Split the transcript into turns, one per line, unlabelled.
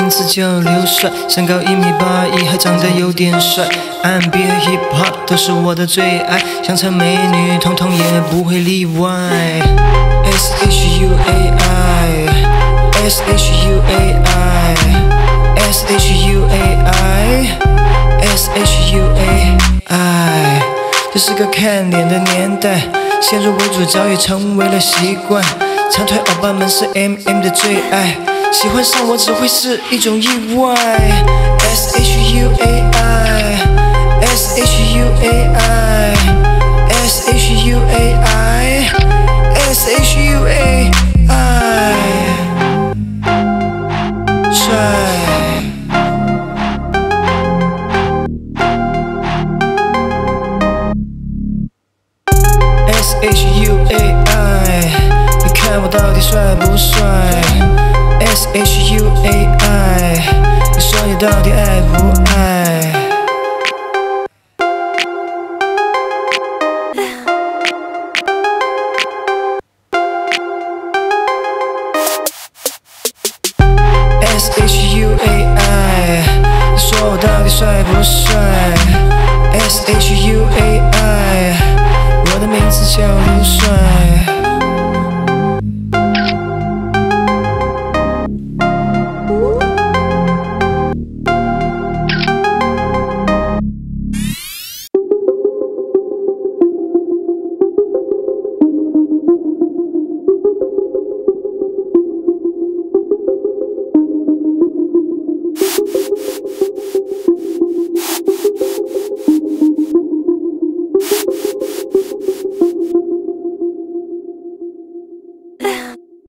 名字叫刘帅，身高1.81米，还长得有点帅。R&B 和 Hip Hop 都是我的最爱，想成美女，统统也不会例外。Shuai Shuai Shuai， 这是个看脸的年代，先入为主早已成为了习惯。长腿欧巴们是 MM 的最爱，喜欢上我只会是一种意外。Shuai帅。Shuai， 你看我到底帅不帅 ？Shuai， 你说你到底爱不爱？Shuai， 你说我到底帅不帅 ？Shuai， 我的名字叫刘帅。